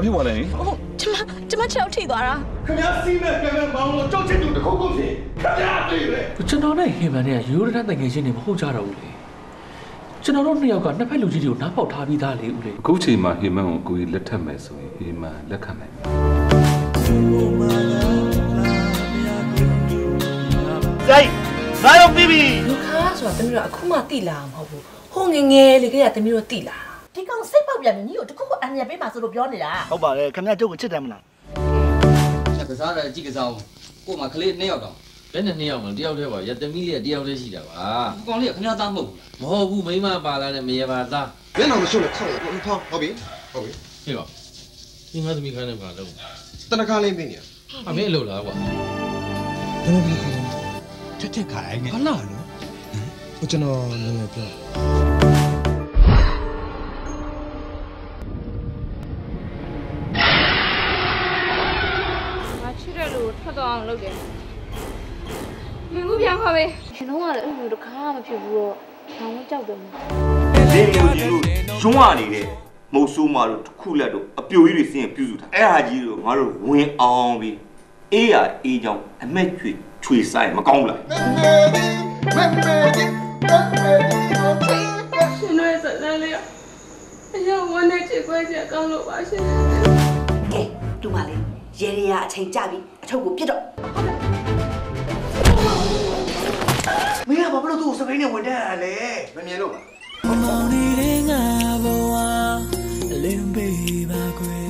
ဖြစ်သွားလဲကျမချက်ထိသွားတာခင်ဗျားစီးမဲ့ကံမောင်းလို့ကြောက်ချင်သူတစ်ခုခုဖြစ်ခင်ဗျားသိပဲကျွန်တော်နဲ့ဟင်မန်နဲ့ရိုးရတဲ့တငယ်ချင်းတွေမဟုတ်ကြတော့ဘူးလေကျွန်တော်တို့နှစ်ယောက်ကနှစ်ဖက်လူကြီးတွေကိုနားပေါက်ထားပြီးသားလေဦးလေအခုချိန်မှာဟင်မန်ကိုကိုကြီးလက်ထပ်မယ်ဆိုရင်ဟင်မန်လက်ခံမယ်ကြိုက်ငါတို့ပြီးပြီလူခါဆိုတာတမီးတို့အခုမှတိလာမှာမဟုတ်ဘူးဟိုငငယ်လေးကတမီးတို့တိလာဒီကောင်စိတ်ပေါက်ပြန်ပြီညီကိုတခုခုအန်ရပေးပါဆိုလို့ပြောနေတာဟုတ်ပါတယ်ခင်ဗျားကျုပ်ကိုချစ်တယ်မလားကစားတယ်ကြည့်ကစားအောင်ကို့မှာကလေး2ယောက်တောင်ဘယ်နဲ့2ယောက်မလဲတယောက်တည်းပါရတမီးလေးကတယောက်တည်းရှိတာပါဒီကောင်လေးကခင်ဗျားသားမဟုတ်ဘူးမဟုတ်ဘူးမိမပါလာတဲ့မရေပါသားဘယ်တော့မရှုပ်လဲခေါက်ဟုတ်ပြီဟေးပါဒီငါသမီးခိုင်းနေပါလို့တနခါလေးမင်းနေအမင်းအလုပ်လားကွာဘယ်လိုဖြစ်ထက်ခိုင်းနေဟာလားနော်ဟိုကျွန်တော်လည်းပြောထွက်တော့အောင်လုပ်တယ်မင်းကပြန်ခေါ်ပဲရှင်တော့ကလည်းအဲ့လိုတခါမှမဖြစ်ဘူးတော့ဆောင်းကြောက်တယ်ဒီမျိုးကြီးတို့ကျွန်းရနေတဲ့မုတ်ဆိုးမတို့တစ်ခုလက်တို့အပြိုကြီးတွေစင်းပြုစုတာအဲ့ဟာကြီးတို့ငါတို့ဝင်အောင်ပြီးအေးရအေးကြောင်အမက်ချွေဆိုင်မကောင်းဘူးလားရှင်တို့ရဲ့စကားလေးအရင်ဝမ်းနဲ့ချေခွဲချေကောင်းလို့ပါရှင်ကဲတူမလေးရေရီယာအချိန်ကြပြီအထုပ်ကိုပြစ်တော့မင်းကဘာလို့သူ့စပိန်နဲ့ဝင်တက်ရလဲမမြင်လို့ပါမောင်နေတဲ့ငါဘဝလင်းပေးပါကွယ်